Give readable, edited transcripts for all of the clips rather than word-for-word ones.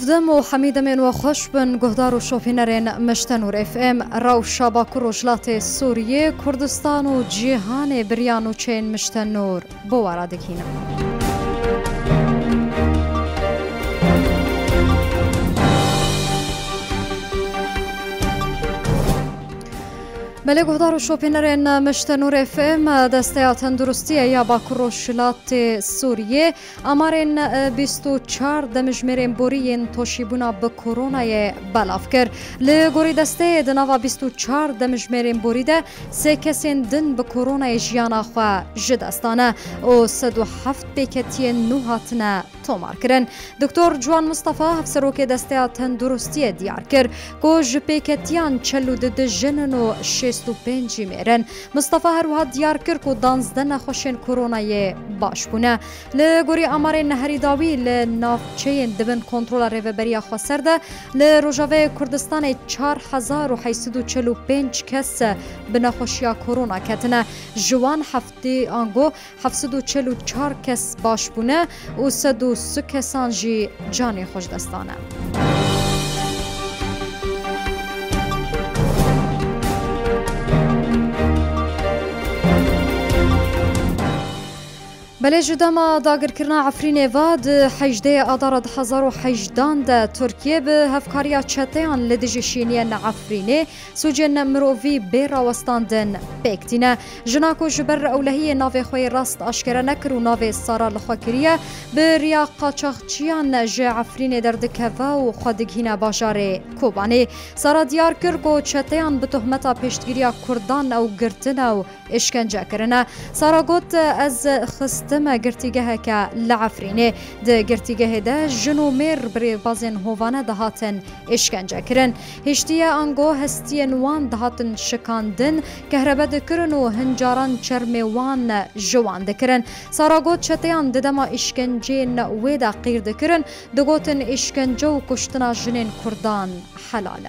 افدم و حمیدمین و خوش بن گهدار و شوفینرین مشتنور اف ام روشا باکور و جلات سوریه کردستان و جیهان بریان و چین مشتنور بوارا دکینم. بله گهدار و شوپینرین مشتنور اف ام دسته تندرستی یا باکور و جلات سوریه امارین 24 دمجمرین بورین توشیبونا به کرونا بلاف کر لگوری دسته دنوا 24 دمجمرین بوریده سه کسین دن به کرونا جیانا خوا جدستانه و 107 پیکتی نوهاتنه تومار کرن. دکتر جوان مصطفی افسروک دسته تندرستی دیار کر که جپیکتیان چلو ده جنن و 65 میرن. مصطفی هر وها دیار کر که 12 نخوشن کرونای باش بونه. لگوری امار نهری داوی لنافچه دبن کنترل ریوبریا خسرده لروجاوه کردستان 4845 کس به نخوشیا کرونا کتنه. جوان هفته آنگو 744 کس باش بونه و 103 کسان جی جانی خوش دستانه. بله جدما داگر کرنا عفرین واد 18 آذار 2018 ده ترکیه به هفکاریا چتیان لدیجشینی عفرینه سوجن مروی بیراوستاندن بکتینه جناکو جبر اولهی ناو خوی راست اشکره نکر و ناو سارا لخوکریه به ریا قاچاقچیان ج عفرین دردکوا و خودگهین باجار کوبانی سارا دیار کرگو چتیان به تهمتا پشتگیریا کردان او گرتن او اشکنجه کرنه. سارا گوت از خست ما گرتیگه که لعفرینه ده گرتیگه ده جنو میر بری بازن هوانه دهاتن اشکنجه کرن. هشتیه آنگو هستی نوان دهاتن شکاندن کهربه دکرن و هنجاران چرمیوان جوان دکرن. ساراگوت چتیان ددما اشکنجه نوی دا قیر دکرن دگوتن اشکنجه و کشتنا جنین کردان حلاله.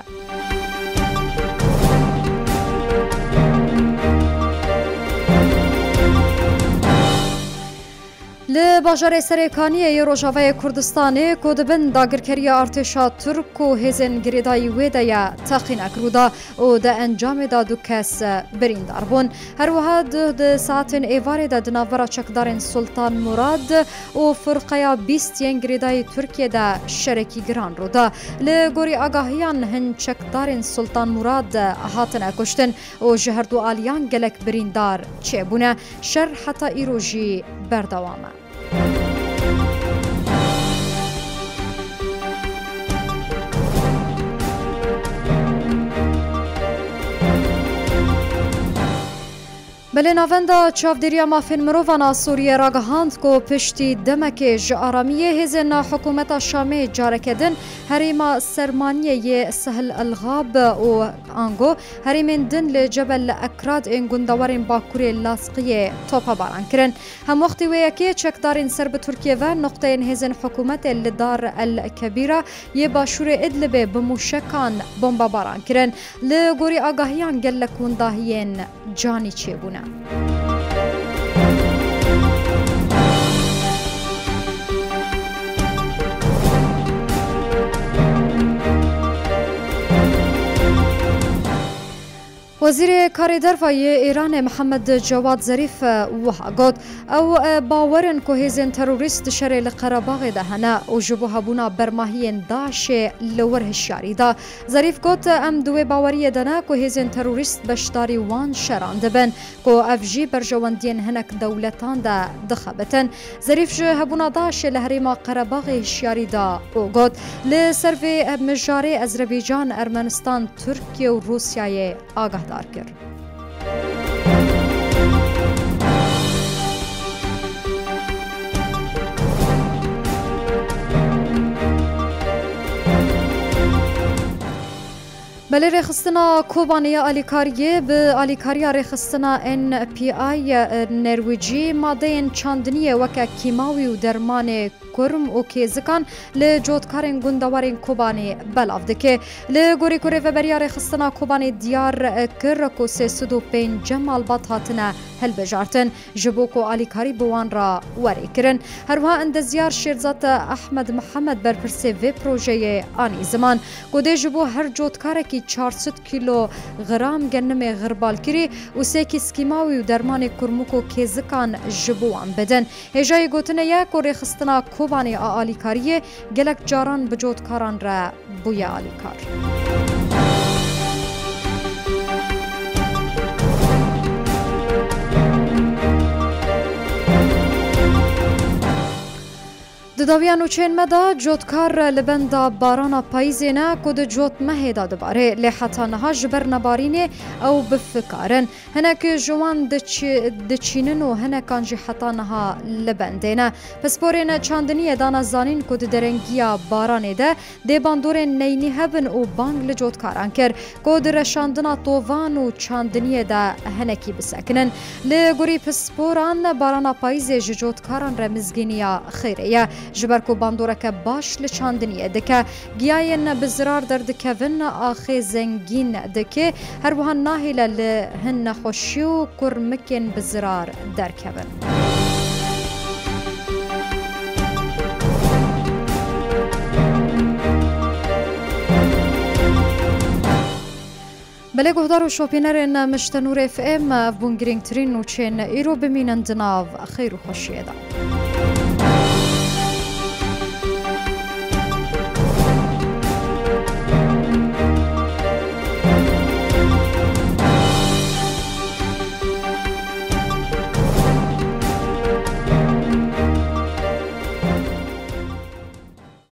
لباجار سرکانی روجاوی کردستان کودبن داگرکری ارتشا ترک و هزن گریدای ویدیا تقین اکرودا و ده انجام دادو کس بریندار بون. هر وها ده ساعتن ایواری ده دناورا چکدارن سلطان مراد و فرقیا 20 گریدای ترکیه ده شرکی گران رو ده. لگوری آگاهیان هن چکدارن سلطان مراد هاتن اکشتن و جهردو آلیان گلک بریندار چه بونه شر حتا ایروژی بردوامه. بله نواندا چاودیریا مافین مرووانا سوریه را گهاند کو پشتی دمک جارامیه هزن حکومت شامی جارکدن هریما سرمانیه سهل الغاب و آنگو هریمن دن لجبل اکراد این گندوارین باکوری لاسقیه توپا باران کرن. هم وقتی ویاکی چکدارین سرب ترکیه و نقطه این هزن حکومت لدار الکبیره یه باشور ادلبه بموشکان بمبا باران کرن. لگوری آگاهیان گلکون داهین جانی چه بونه. وزیر کاری دروای ایران محمد جواد ظریف وها گفت او باورن که هزین تروریست شر لقرباغ دهنه و جبوه بونا برماهی داعش لور هشیاری دا. ظریف گفت ام دوی باوری دنه که هزین تروریست بشداری وان شران دبن که افجی برجواندین هنک دولتان دا دخبتن. ظریف جه بونا داعش لحریما قرباغ هشیاری دا و گفت لسروی مجاری ازربیجان ارمنستان ترکیه و روسیه آگاه دار کرد. بله رخصتنا کوبانیا آلیکاریه به آلیکاریا رخصتنا NPI نرویجی ماده چاندنیه وکه کیماوی و درمان کرم و کیزکان لجودکارن گندوارن کوبانی بلاف دکه لگوری کوری و بریا رخصتنا کوبانی دیار کرکو 305 جمال بات هاتنه هل بجارتن جبوکو آلیکاری بوان را وری کرن هروها اندزیار شیرزات احمد محمد برپرسه و پروژه آنی زمان گوده جبو هر جودکاره کی 400 کیلو غرام گنم غربال کری و سیکی سکیماوی و درمان کرموکو کیزکان جبوان بدن هجای گوتنه یک و رخصتنا کوبانی آلیکاریه گلک جاران بجودکاران را بویا آلیکار داویان و چین مدا جودکار لبندا بارانا پاییزینا کود جوت مهدا دباره لحتا نها جبر نبارینه او بفکارن هنک جوان دچینن و هنکان جی حتا نها لبندینا پس بورین چاندنی دانا زانین کود درنگیا بارانه ده دی باندورین نینی هبن و بانگ لجودکاران کر کود رشاندنا طوفان و چاندنی ده هنکی بسکنن لگوری پس بوران بارانا پاییزی جودکاران رمزگینیا خیریه جبرکو باندورک باش لچاندنیه دکه گیاین بزرار در دکوین آخی زنگین دکه هر وها ناهیل لهن خوشیو کرمکن بزرار در کوین بله گهدار و شوپینرین مشتنور FM بون گرینگ ترین و چین ایرو بمینند ناو خیر و خوشیه دا